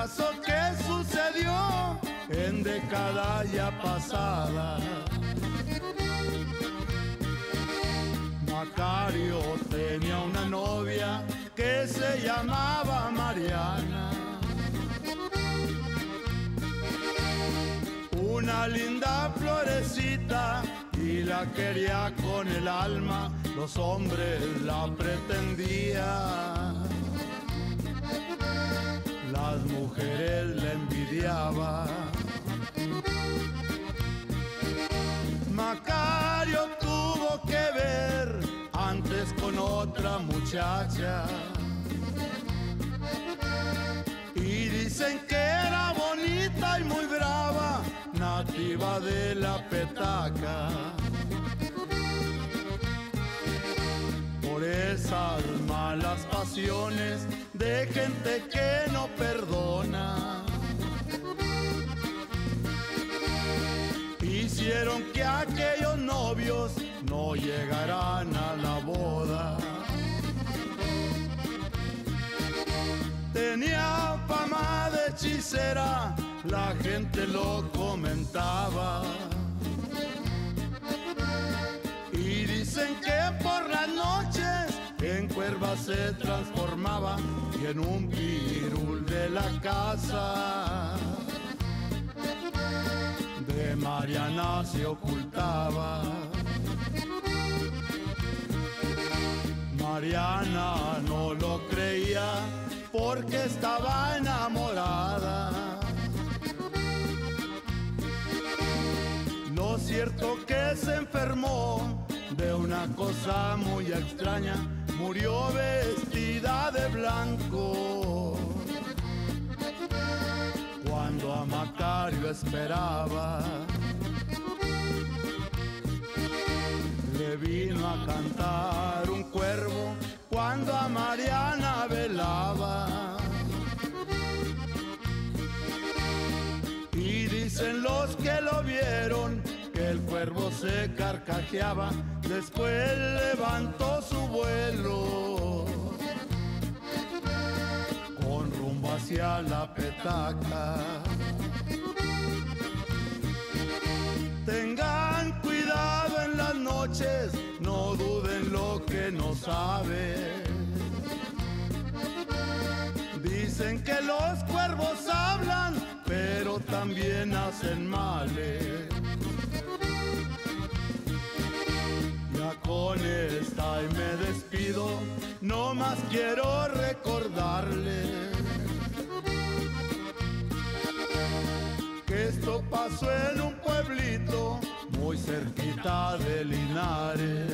caso que sucedió en década ya pasada. Macario tenía una novia que se llamaba Mariana, una linda florecita, y la quería con el alma, los hombres la pretendían, las mujeres la envidiaban. Macario tuvo que ver antes con otra muchacha, y dicen que era bonita y muy brava, nativa de la petaca. Por esas malas pasiones de gente que no perdona, hicieron que aquellos novios no llegaran a la boda. Tenía fama de hechicera, la gente lo comentaba, y dicen que por las noches en cuerva se transformaba y en un pirul de la casa de Mariana se ocultaba. Mariana no lo creía porque estaba enamorada. Lo cierto que se enfermó de una cosa muy extraña, murió vestida de blanco cuando a Macario esperaba. Le vino a cantar un cuervo cuando a Mariana velaba, y dicen los que lo vieron que el cuervo se carcajeaba, después levantó su vuelo con rumbo hacia la petaca. Tengan cuidado en las noches, no duden lo que no saben. Dicen que los cuervos hablan, pero también hacen males. Ya con esta y me despido, no más quiero recordarle que esto pasó en un pueblito muy cerquita de Linares.